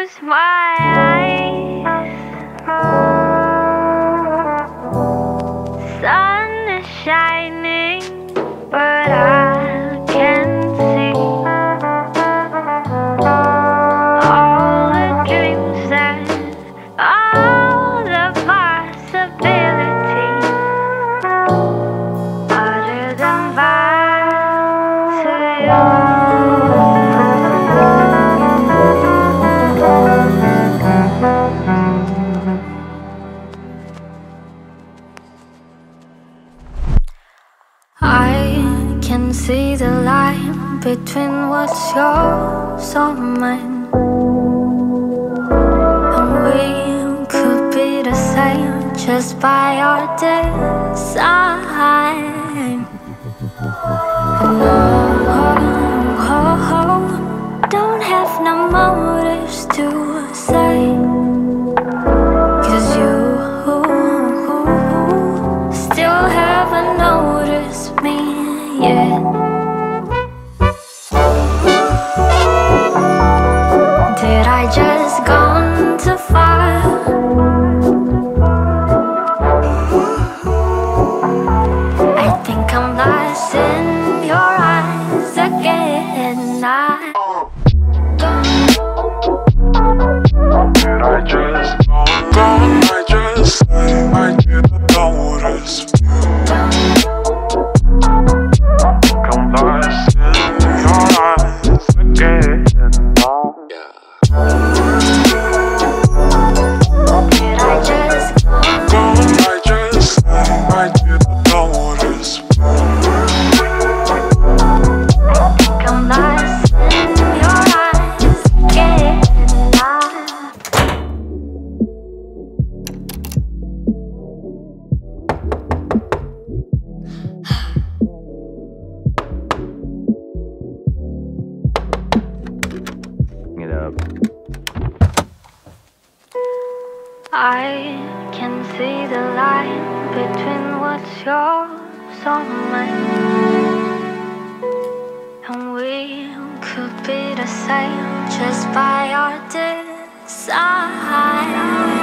close my eyes, sun is shining, but I can't see all the dreams and all the possibilities, other than vibe to you. I can see the line between what's yours or mine, and we could be the same just by our design. And don't have no motives to say, 'cause you still haven't noticed me yet. Did I just gone too far? I think I'm lost in your eyes again. Did I just gone? I just I didn't notice. Come lost in your eyes again. Did I just Gone? I just I didn't notice. come lost in your eyes again? It up. I can see the line between what's yours or mine, and we could be the same just by our design.